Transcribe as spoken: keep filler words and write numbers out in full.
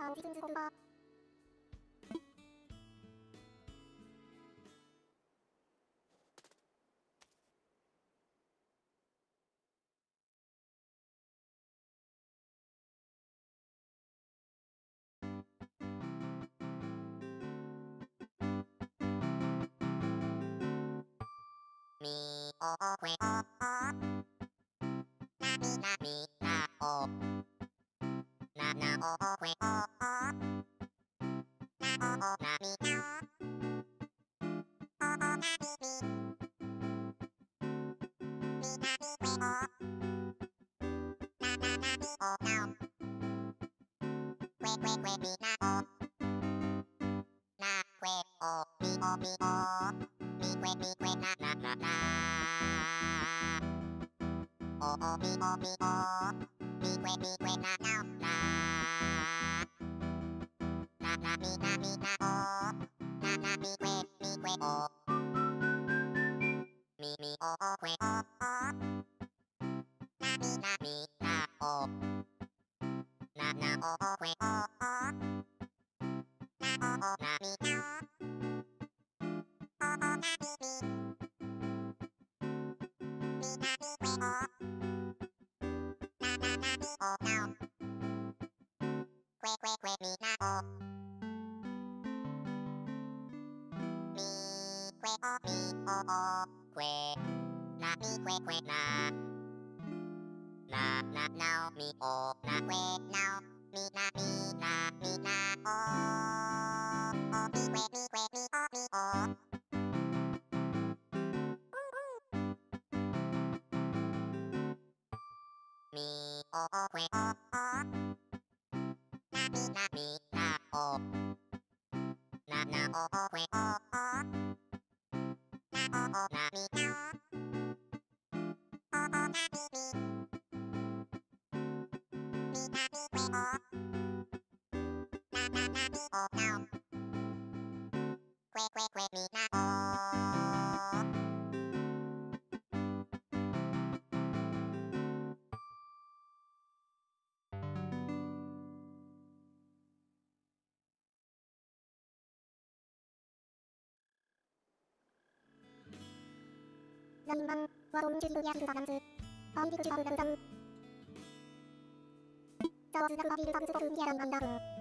반지 금지 거르마. みおくえおなみなみなおななおくえおなおなみなおおなみみみなみくえおなななみおなおくえくえくえみなおなくえおみおみおみくえみくえななななおおみおみおみくえみくえななおなななみなみなおななみくえみくえおみみおおくえおなみなみなおななおおくえおなおおなみなおおなみみみなみくえおなななみおなおくえくえくえみなおみくえおみおおくえなみくえくえななななおみおなくえなおみなみなみなおおみくえみくえみおみおみおくえおなみなみなおななおくえおなおなみなおおなみみみなみくえおなななみおなおくえくえくえみなお 라인만 와롬 제리르야 히르다남즈 아이리그 지하르다르담 자와즈나르바비르다르즈거르미야란간다르